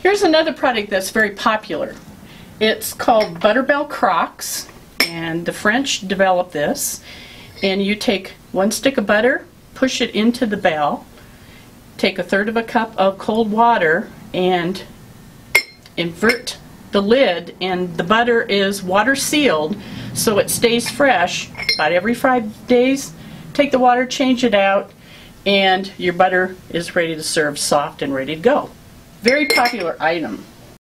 Here's another product that's very popular. It's called Butterbell Crocks, and the French developed this. And you take 1 stick of butter, push it into the bell, take 1/3 cup of cold water, and invert the lid, and the butter is water sealed so it stays fresh. About every 5 days, take the water, change it out, and your butter is ready to serve, soft and ready to go. Very popular item.